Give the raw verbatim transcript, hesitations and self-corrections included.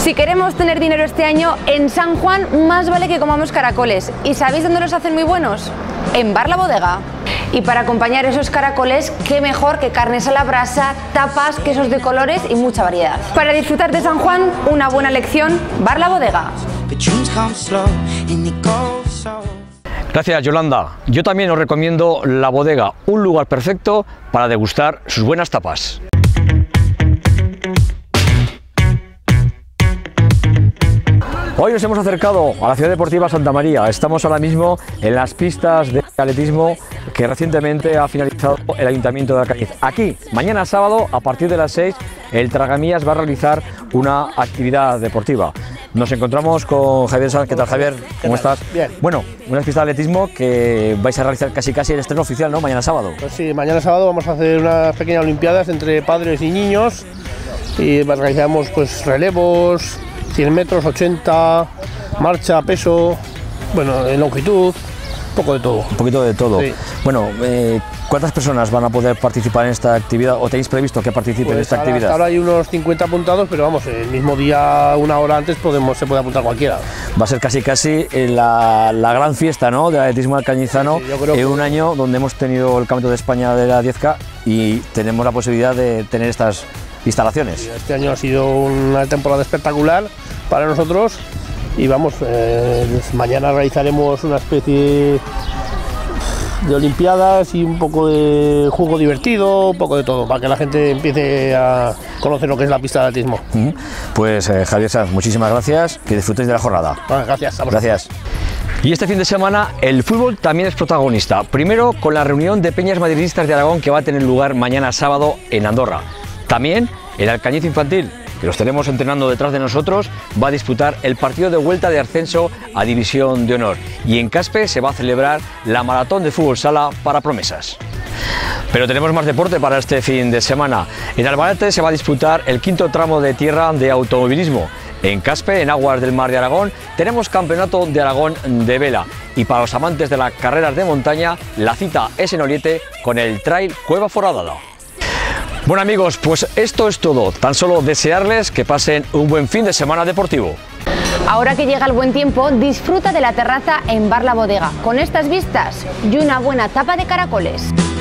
Si queremos tener dinero este año, en San Juan más vale que comamos caracoles. ¿Y sabéis dónde los hacen muy buenos? En Bar La Bodega. Y para acompañar esos caracoles, qué mejor que carnes a la brasa, tapas, quesos de colores y mucha variedad. Para disfrutar de San Juan, una buena elección, Bar La Bodega. Gracias, Yolanda. Yo también os recomiendo La Bodega, un lugar perfecto para degustar sus buenas tapas. Hoy nos hemos acercado a la ciudad deportiva Santa María. Estamos ahora mismo en las pistas de atletismo que recientemente ha finalizado el Ayuntamiento de Alcañiz. Aquí, mañana sábado, a partir de las seis, el Tragamillas va a realizar una actividad deportiva. Nos encontramos con Javier Sanz. ¿Qué tal, Javier? ¿Cómo estás? Bien. Bueno, una pista de atletismo que vais a realizar casi casi el estreno oficial, ¿no? Mañana sábado. Pues sí, mañana sábado vamos a hacer unas pequeñas olimpiadas entre padres y niños y realizamos pues relevos, cien metros, ochenta, marcha, peso, bueno, en longitud, un poco de todo. Un poquito de todo. Sí. Bueno, eh, ¿cuántas personas van a poder participar en esta actividad o tenéis previsto que participen Pues en esta ahora, actividad? Ahora hay unos cincuenta apuntados, pero vamos, el mismo día, una hora antes, podemos, se puede apuntar cualquiera. Va a ser casi casi la, la gran fiesta, ¿no?, del atletismo alcañizano, Sí, sí, yo creo en que... un año donde hemos tenido el Campeonato de España de la diez K y tenemos la posibilidad de tener estas instalaciones. Este año ha sido una temporada espectacular para nosotros y vamos, eh, mañana realizaremos una especie de olimpiadas y un poco de juego divertido, un poco de todo, para que la gente empiece a conocer lo que es la pista de atletismo. Pues eh, Javier Sanz, muchísimas gracias, que disfrutéis de la jornada. Bueno, gracias. A vosotros. Gracias. Y este fin de semana el fútbol también es protagonista, primero con la reunión de peñas madridistas de Aragón que va a tener lugar mañana sábado en Andorra. También el Alcañiz Infantil, que los tenemos entrenando detrás de nosotros, va a disputar el partido de vuelta de ascenso a División de Honor. Y en Caspe se va a celebrar la maratón de fútbol sala para promesas. Pero tenemos más deporte para este fin de semana. En Albarete se va a disputar el quinto tramo de tierra de automovilismo. En Caspe, en aguas del Mar de Aragón, tenemos Campeonato de Aragón de vela. Y para los amantes de las carreras de montaña, la cita es en Oriete con el Trail Cueva Foradada. Bueno amigos, pues esto es todo. Tan solo desearles que pasen un buen fin de semana deportivo. Ahora que llega el buen tiempo, disfruta de la terraza en Bar La Bodega, con estas vistas y una buena tapa de caracoles.